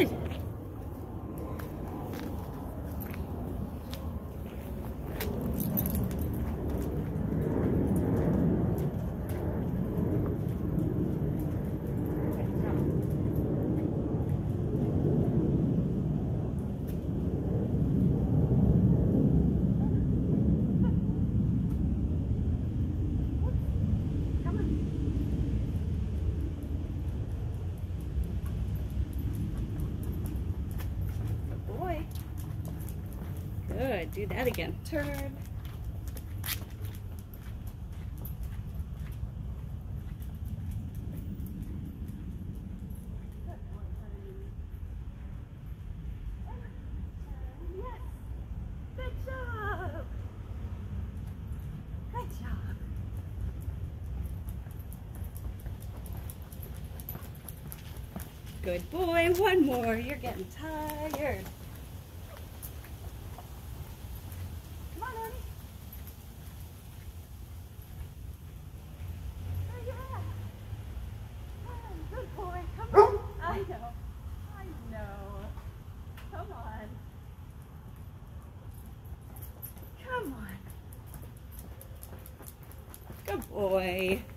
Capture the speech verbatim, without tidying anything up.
Good. Good, do that again. Turn. Yes. Good job. Good job. Good boy. One more. You're getting tired. I know. I know. Come on. Come on. Good boy.